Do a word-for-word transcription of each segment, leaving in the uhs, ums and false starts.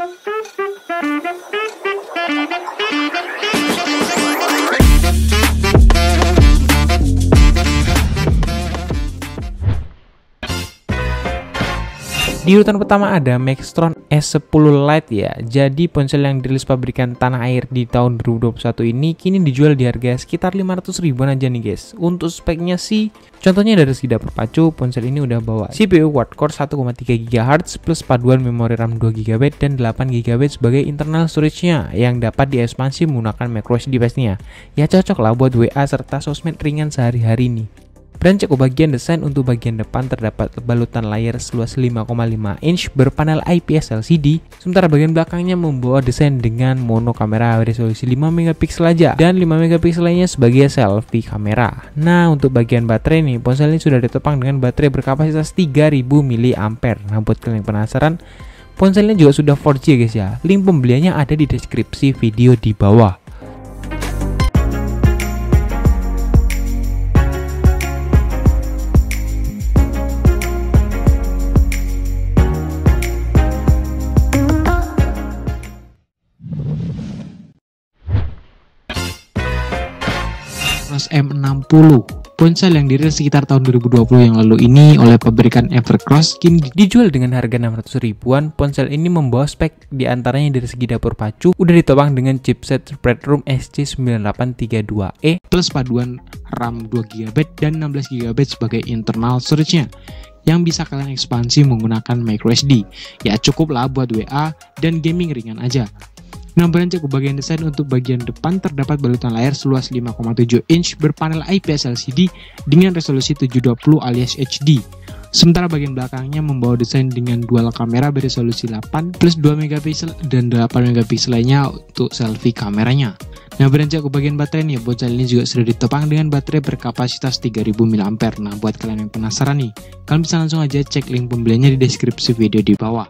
Di urutan pertama ada Maxtron S sepuluh Lite ya. Jadi ponsel yang dirilis pabrikan tanah air di tahun dua ribu dua puluh satu ini kini dijual di harga sekitar lima ratus ribuan aja nih guys. Untuk speknya sih, contohnya dari segi dapur pacu, ponsel ini udah bawa C P U quad-core satu koma tiga gigahertz plus paduan memori RAM dua giga byte dan delapan giga byte sebagai internal storage-nya yang dapat diekspansi menggunakan microSD device-nya. Ya cocok lah buat W A serta sosmed ringan sehari-hari nih. Beranjak ke bagian desain, untuk bagian depan terdapat balutan layar seluas lima koma lima inch berpanel I P S L C D, sementara bagian belakangnya membawa desain dengan mono kamera resolusi lima megapiksel aja dan lima megapiksel lainnya sebagai selfie kamera. Nah, untuk bagian baterai nih, ponsel ini sudah ditopang dengan baterai berkapasitas tiga ribu miliampere. Nah, buat kalian yang penasaran, ponselnya juga sudah empat G guys ya. Link pembeliannya ada di deskripsi video di bawah. M enam puluh, ponsel yang dirilis sekitar tahun dua ribu dua puluh yang lalu ini oleh pabrikan Evercross kini dijual dengan harga enam ratus ribuan. Ponsel ini membawa spek diantaranya dari segi dapur pacu udah ditopang dengan chipset Spreadtrum S C sembilan delapan tiga dua E plus paduan RAM dua giga byte dan enam belas giga byte sebagai internal storage-nya yang bisa kalian ekspansi menggunakan microSD. Ya cukup lah buat W A dan gaming ringan aja. Nah, beranjak ke bagian desain, untuk bagian depan terdapat balutan layar seluas lima koma tujuh inch berpanel I P S L C D dengan resolusi tujuh dua puluh alias H D. Sementara bagian belakangnya membawa desain dengan dual kamera beresolusi delapan plus dua megapiksel dan delapan megapiksel lainnya untuk selfie kameranya. Nah, beranjak ke bagian baterai nih, ponsel ini juga sudah ditopang dengan baterai berkapasitas tiga ribu miliampere. Nah, buat kalian yang penasaran nih, kalian bisa langsung aja cek link pembeliannya di deskripsi video di bawah.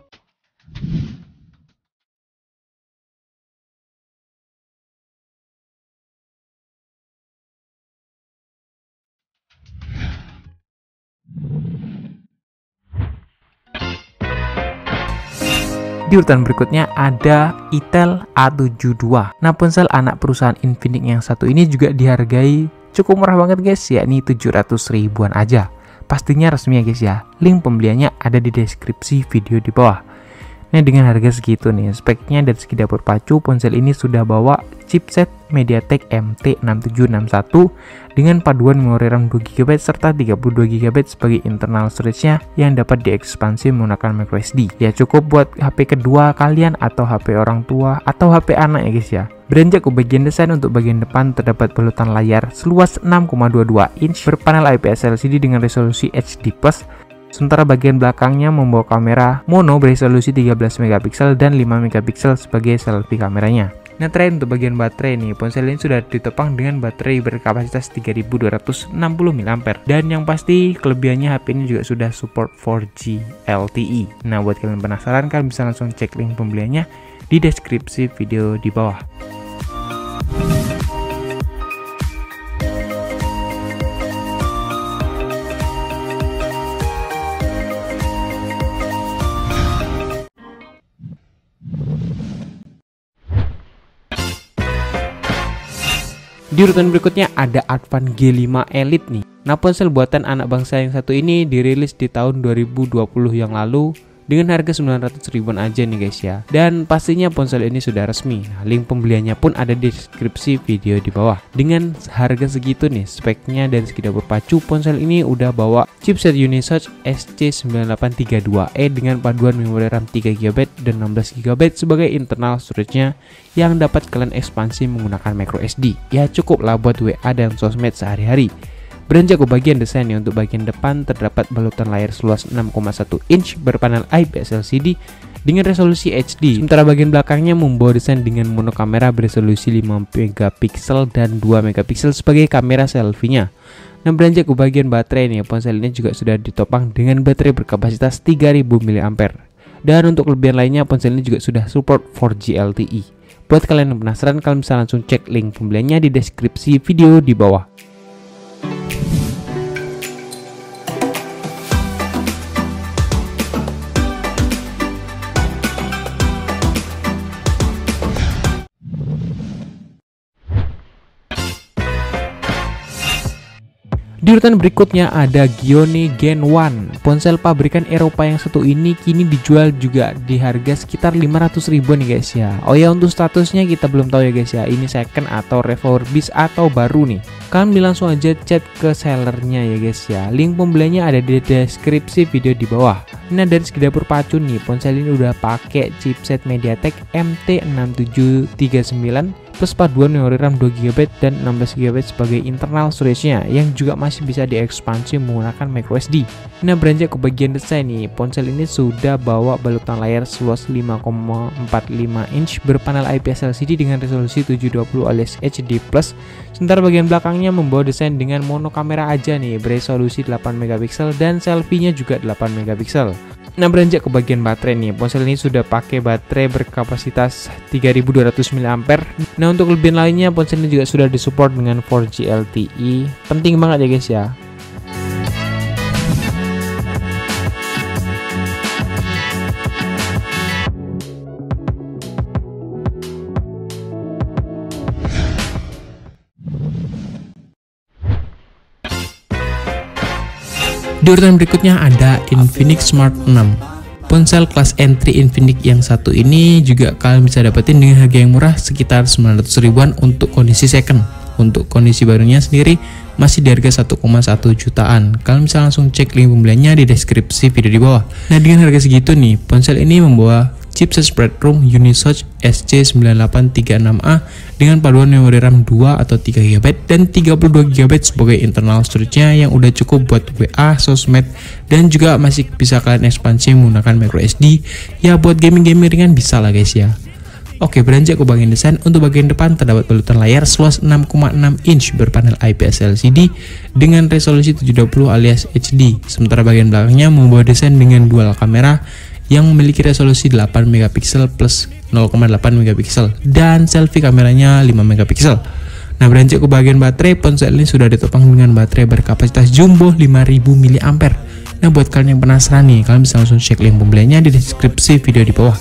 Di urutan berikutnya ada Itel A tujuh dua. Nah, ponsel anak perusahaan Infinix yang satu ini juga dihargai cukup murah banget guys, yakni tujuh ratus ribuan aja. Pastinya resmi ya guys ya. Link pembeliannya ada di deskripsi video di bawah. Nah, dengan harga segitu nih, speknya dari segi dapur pacu, ponsel ini sudah bawa chipset MediaTek M T enam tujuh enam satu dengan paduan memori RAM dua giga byte serta tiga puluh dua giga byte sebagai internal storage-nya yang dapat diekspansi menggunakan microSD. Ya cukup buat H P kedua kalian atau H P orang tua atau H P anak ya guys ya. Beranjak ke bagian desain, untuk bagian depan terdapat balutan layar seluas enam koma dua dua inch berpanel I P S L C D dengan resolusi H D plus. Sementara bagian belakangnya membawa kamera mono beresolusi tiga belas megapiksel dan lima megapiksel sebagai selfie kameranya. Nah, terakhir untuk bagian baterai nih, ponsel ini sudah ditopang dengan baterai berkapasitas tiga ribu dua ratus enam puluh miliampere. Dan yang pasti kelebihannya H P ini juga sudah support empat G L T E. Nah, buat kalian penasaran, kalian bisa langsung cek link pembeliannya di deskripsi video di bawah. Di urutan berikutnya ada Advan G lima Elite nih. Nah, ponsel buatan anak bangsa yang satu ini dirilis di tahun dua ribu dua puluh yang lalu dengan harga sembilan ratus ribuan aja nih guys ya. Dan pastinya ponsel ini sudah resmi. Nah, link pembeliannya pun ada di deskripsi video di bawah. Dengan harga segitu nih, speknya dari segi dapur pacu, ponsel ini udah bawa chipset Unisoc S C sembilan delapan tiga dua E dengan paduan memori RAM tiga giga byte dan enam belas giga byte sebagai internal storage-nya yang dapat kalian ekspansi menggunakan microSD. Ya cukup lah buat W A dan sosmed sehari-hari. Beranjak ke bagian desain nih, untuk bagian depan terdapat balutan layar seluas enam koma satu inch berpanel I P S L C D dengan resolusi H D. Sementara bagian belakangnya membawa desain dengan mono kamera beresolusi lima megapiksel dan dua megapiksel sebagai kamera selfie-nya. Nah, beranjak ke bagian baterai nih, ponsel ini juga sudah ditopang dengan baterai berkapasitas tiga ribu miliampere. Dan untuk kelebihan lainnya, ponsel ini juga sudah support empat G L T E. Buat kalian yang penasaran, kalian bisa langsung cek link pembeliannya di deskripsi video di bawah. urutan berikutnya ada Gionee Gen satu. Ponsel pabrikan Eropa yang satu ini kini dijual juga di harga sekitar lima ratus ribuan nih guys ya. Oh ya, untuk statusnya kita belum tahu ya guys ya, ini second atau refurbished atau baru nih. Kalian langsung aja chat ke sellernya ya guys ya. Link pembeliannya ada di deskripsi video di bawah. Nah, dari segi dapur pacu nih, ponsel ini udah pakai chipset MediaTek M T enam tujuh tiga sembilan plus paduan memori RAM dua giga byte dan enam belas giga byte sebagai internal storage-nya, yang juga masih bisa diekspansi menggunakan microSD. Nah, beranjak ke bagian desain nih, ponsel ini sudah bawa balutan layar seluas lima koma empat lima inch berpanel I P S L C D dengan resolusi tujuh dua puluh alias H D plus. Sementara bagian belakangnya membawa desain dengan mono kamera aja nih, beresolusi delapan megapiksel dan selfie-nya juga delapan megapiksel. Nah, beranjak ke bagian baterai nih, ponsel ini sudah pakai baterai berkapasitas tiga ribu dua ratus mili ampere. Nah, untuk kelebihan lainnya, ponsel ini juga sudah disupport dengan empat G L T E. Penting banget ya guys ya. Di urutan berikutnya ada Infinix Smart enam. Ponsel kelas entry Infinix yang satu ini juga kalian bisa dapetin dengan harga yang murah sekitar sembilan ratus ribuan untuk kondisi second. Untuk kondisi barunya sendiri masih di harga satu koma satu jutaan. Kalian bisa langsung cek link pembeliannya di deskripsi video di bawah. Nah, dengan harga segitu nih, ponsel ini membawa chipset Spreadtrum Unisoc S C sembilan delapan tiga enam A dengan paduan memori RAM dua atau tiga giga byte dan tiga puluh dua giga byte sebagai internal storage-nya, yang udah cukup buat W A, sosmed, dan juga masih bisa kalian ekspansi menggunakan microSD. Ya, buat gaming-gaming ringan bisa lah guys ya. Oke, beranjak ke bagian desain. Untuk bagian depan terdapat balutan layar seluas enam koma enam inch berpanel I P S L C D dengan resolusi tujuh dua puluh alias H D. Sementara bagian belakangnya membawa desain dengan dual kamera yang memiliki resolusi delapan megapiksel plus nol koma delapan megapiksel dan selfie kameranya lima megapiksel. Nah, beranjak ke bagian baterai, ponsel ini sudah ditopang dengan baterai berkapasitas jumbo lima ribu mili ampere. Nah, buat kalian yang penasaran nih, kalian bisa langsung cek link pembeliannya di deskripsi video di bawah.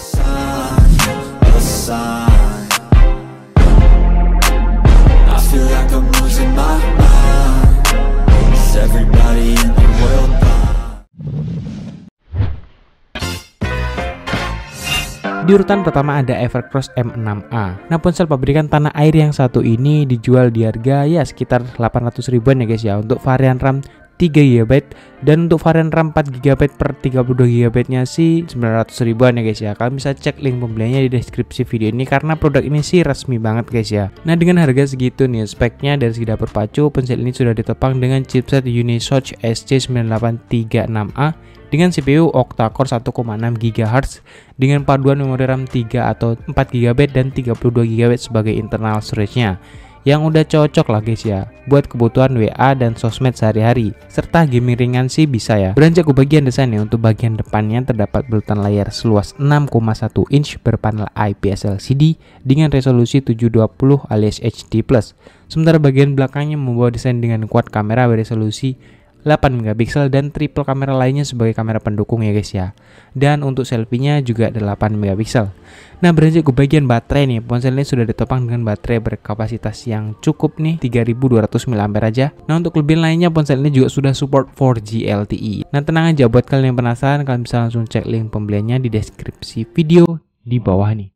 Di urutan pertama ada Evercross M enam A. Nah, ponsel pabrikan tanah air yang satu ini dijual di harga ya sekitar delapan ratus ribuan ya guys ya, untuk varian RAM tiga giga byte, dan untuk varian RAM empat giga byte per tiga puluh dua giga byte nya sih sembilan ratus ribuan ya guys ya. Kalian bisa cek link pembeliannya di deskripsi video ini karena produk ini sih resmi banget guys ya. Nah, dengan harga segitu nih, speknya dari segi dapur pacu, ponsel ini sudah ditopang dengan chipset Unisoc S C sembilan delapan tiga enam A dengan C P U octa-core satu koma enam gigahertz dengan paduan memori RAM tiga atau empat giga byte dan tiga puluh dua giga byte sebagai internal storage-nya, yang udah cocok lah guys ya buat kebutuhan W A dan sosmed sehari-hari, serta gaming ringan sih bisa ya. Beranjak ke bagian desain nih, untuk bagian depannya terdapat balutan layar seluas enam koma satu inch berpanel I P S L C D dengan resolusi tujuh dua puluh alias H D plus. Sementara bagian belakangnya membawa desain dengan quad kamera beresolusi delapan megapiksel dan triple kamera lainnya sebagai kamera pendukung ya guys ya. Dan untuk selfie-nya juga delapan megapiksel. Nah, beranjak ke bagian baterai nih, ponsel ini sudah ditopang dengan baterai berkapasitas yang cukup nih tiga ribu dua ratus mili ampere aja. Nah, untuk kelebihan lainnya, ponsel ini juga sudah support empat G L T E. Nah, tenang aja, buat kalian yang penasaran, kalian bisa langsung cek link pembeliannya di deskripsi video di bawah nih.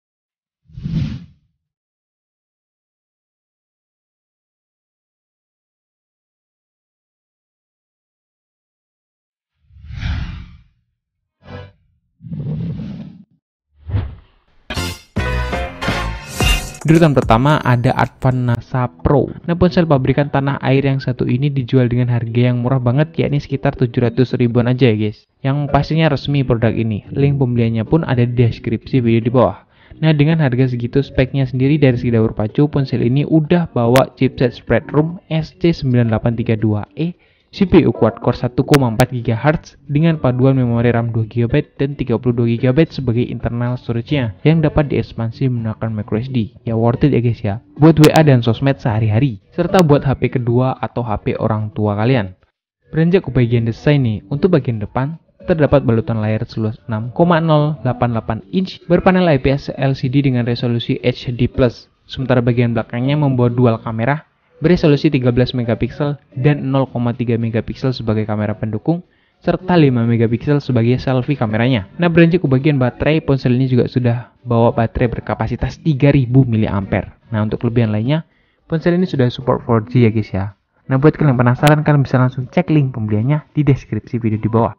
Di urutan pertama ada Advanasa Pro. Nah, ponsel pabrikan tanah air yang satu ini dijual dengan harga yang murah banget, yakni sekitar tujuh ratus ribuan aja ya guys. Yang pastinya resmi produk ini. Link pembeliannya pun ada di deskripsi video di bawah. Nah, dengan harga segitu, speknya sendiri dari segi dapur pacu, ponsel ini udah bawa chipset Spreadtrum S C sembilan delapan tiga dua E, C P U quad-core satu koma empat gigahertz dengan paduan memori RAM dua giga byte dan tiga puluh dua giga byte sebagai internal storage-nya yang dapat diekspansi menggunakan microSD. Ya, worth it ya guys ya, buat W A dan sosmed sehari-hari, serta buat H P kedua atau H P orang tua kalian. Beranjak ke bagian desain nih, untuk bagian depan terdapat balutan layar seluas enam koma nol delapan delapan inch berpanel I P S L C D dengan resolusi H D plus. Sementara bagian belakangnya membawa dual kamera beresolusi tiga belas megapiksel dan nol koma tiga megapiksel sebagai kamera pendukung, serta lima megapiksel sebagai selfie kameranya. Nah, beranjak ke bagian baterai, ponsel ini juga sudah bawa baterai berkapasitas tiga ribu miliampere. Nah, untuk kelebihan lainnya, ponsel ini sudah support empat G ya guys ya. Nah, buat kalian yang penasaran, kalian bisa langsung cek link pembeliannya di deskripsi video di bawah.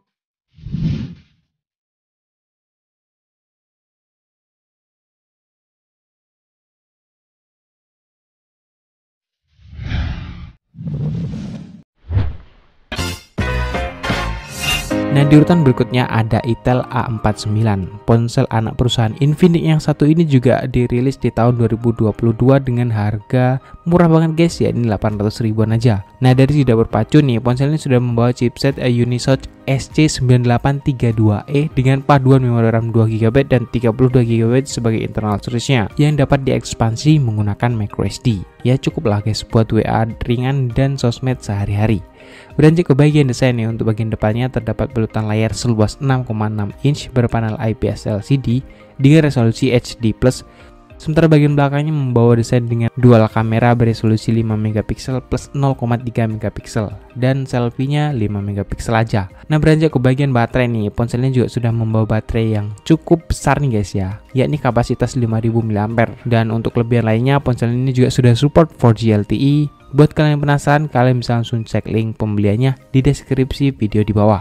Nah, di urutan berikutnya ada Itel A empat puluh sembilan, ponsel anak perusahaan Infinix yang satu ini juga dirilis di tahun dua ribu dua puluh dua dengan harga murah banget guys, ya ini delapan ratus ribuan aja. Nah, dari tidak berpacu nih, ponsel ini sudah membawa chipset Unisoc S C sembilan delapan tiga dua E dengan paduan memori RAM dua giga byte dan tiga puluh dua giga byte sebagai internal storage-nya yang dapat diekspansi menggunakan microSD. Ya cukuplah guys buat W A ringan dan sosmed sehari-hari. Beranjak ke bagian desain nih, untuk bagian depannya terdapat balutan layar seluas enam koma enam inch berpanel I P S L C D dengan resolusi H D plus. Sementara bagian belakangnya membawa desain dengan dual kamera beresolusi lima megapiksel plus nol koma tiga megapiksel dan selfie-nya lima megapiksel aja. Nah, beranjak ke bagian baterai nih, ponselnya juga sudah membawa baterai yang cukup besar nih guys ya, yakni kapasitas lima ribu miliampere. Dan untuk kelebihan lainnya, ponsel ini juga sudah support empat G L T E. Buat kalian yang penasaran, kalian bisa langsung cek link pembeliannya di deskripsi video di bawah.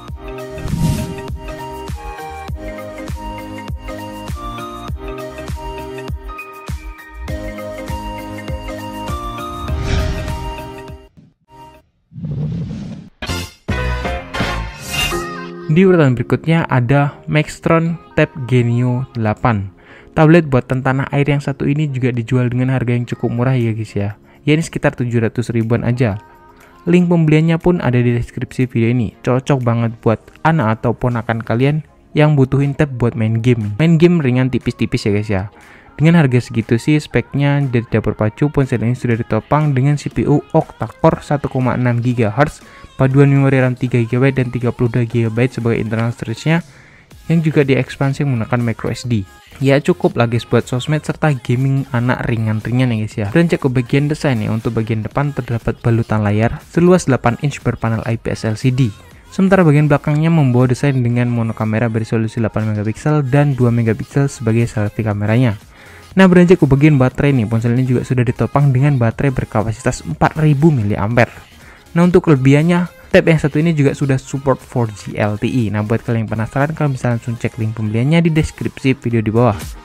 Di urutan berikutnya ada Maxtron Tab Genio delapan. Tablet buatan tanah air yang satu ini juga dijual dengan harga yang cukup murah ya guys ya. Ya ini sekitar tujuh ratus ribuan aja. Link pembeliannya pun ada di deskripsi video ini. Cocok banget buat anak atau ponakan kalian yang butuhin tab buat main game. Main game ringan tipis-tipis ya guys ya. Dengan harga segitu sih, speknya dari tidak berpacu, ponsel ini sudah ditopang dengan C P U octa-core satu koma enam gigahertz, paduan memori RAM tiga giga byte dan tiga puluh dua giga byte sebagai internal storage-nya yang juga diekspansi menggunakan microSD. Ya cukup lah guys buat sosmed serta gaming anak ringan-ringan ya guys ya. Beranjak ke bagian desain ya, untuk bagian depan terdapat balutan layar seluas delapan inch berpanel I P S L C D. Sementara bagian belakangnya membawa desain dengan monokamera beresolusi delapan megapiksel dan dua megapiksel sebagai selfie kameranya. Nah, beranjak ke bagian baterai nih, ponsel ini juga sudah ditopang dengan baterai berkapasitas empat ribu miliampere. Nah, untuk kelebihannya, tab yang satu ini juga sudah support empat G L T E. Nah, buat kalian yang penasaran, kalian bisa langsung cek link pembeliannya di deskripsi video di bawah.